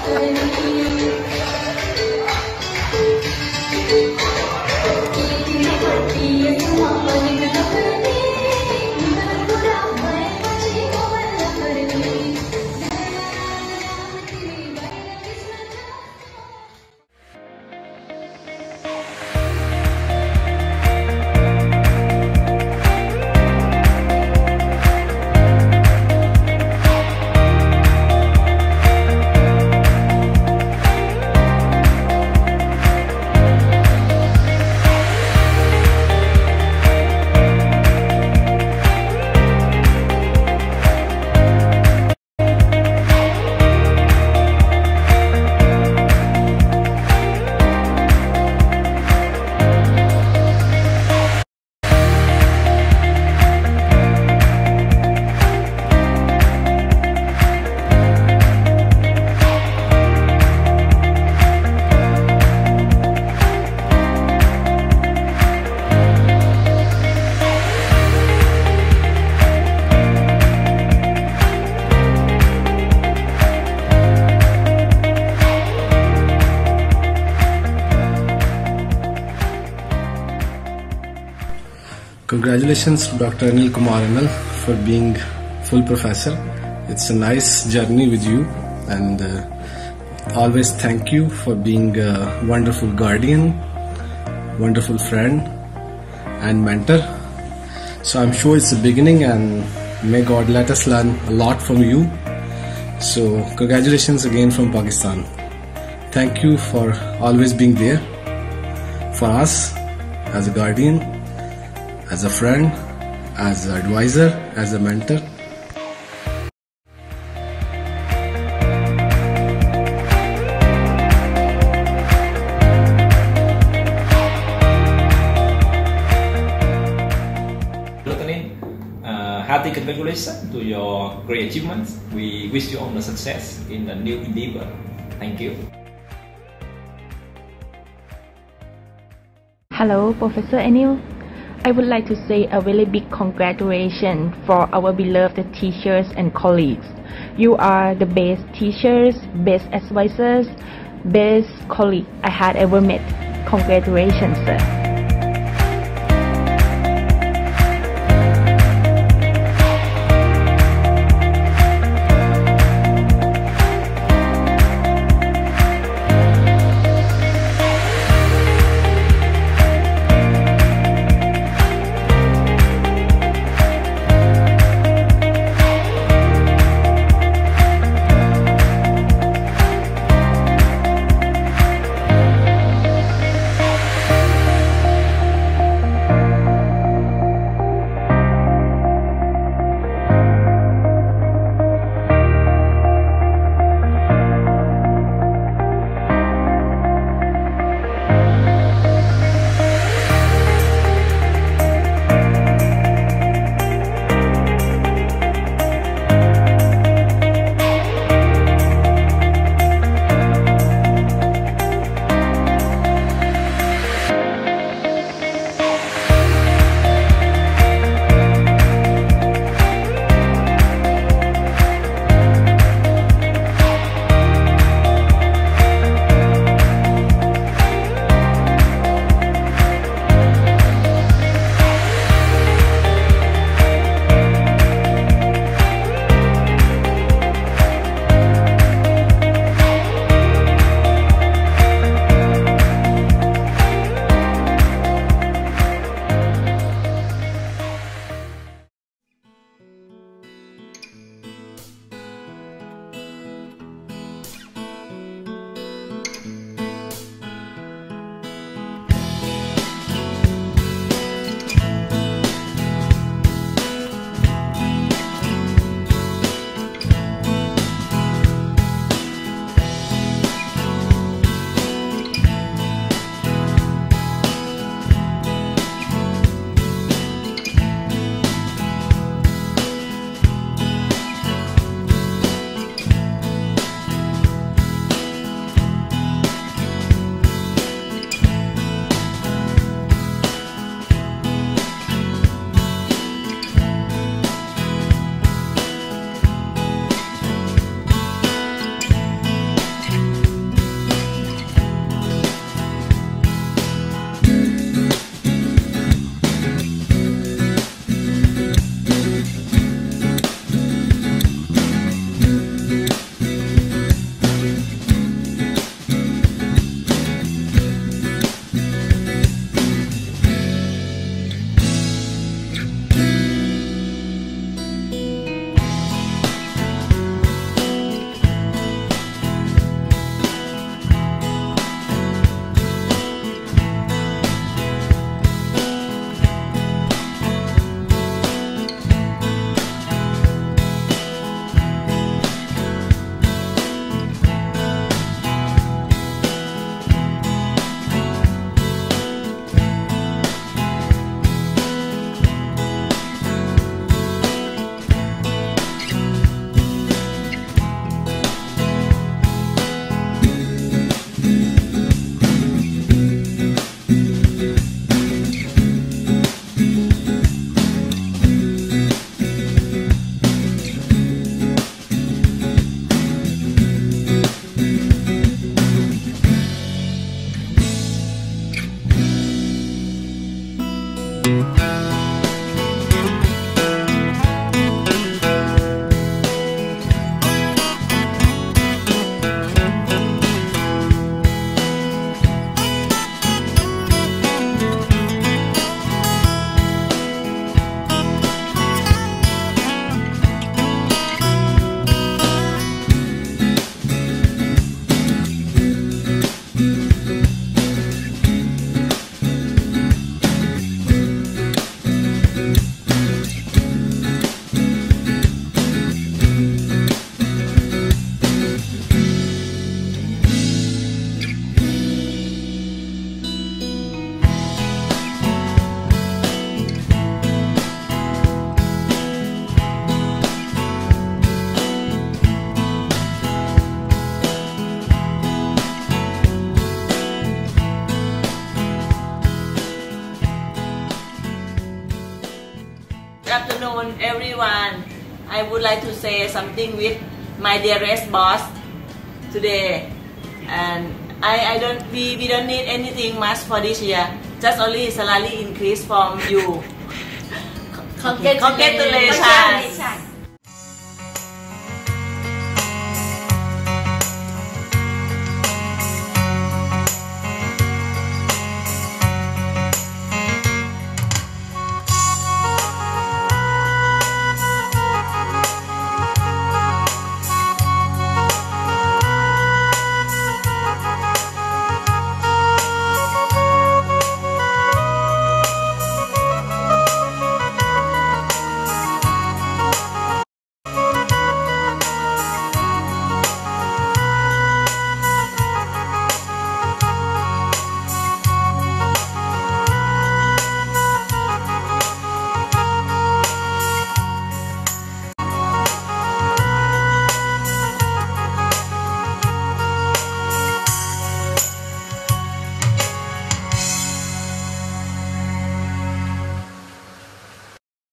Congratulations to Dr. Anil for being full professor. It's a nice journey with you, and always thank you for being a wonderful guardian, wonderful friend and mentor. So I'm sure it's a beginning, and may God let us learn a lot from you. So congratulations again from Pakistan. Thank you for always being there for us as a guardian, as a friend, as an advisor, as a mentor. Hearty congratulations to your great achievements. We wish you all the success in the new endeavor. Thank you. Hello, Professor Anil. I would like to say a very big congratulations for our beloved teachers and colleagues. You are the best teachers, best advisors, best colleague I had ever met. Congratulations, sir. I would like to say something with my dearest boss today, and we don't need anything much for this year, just only salary increase from you. Congratulations.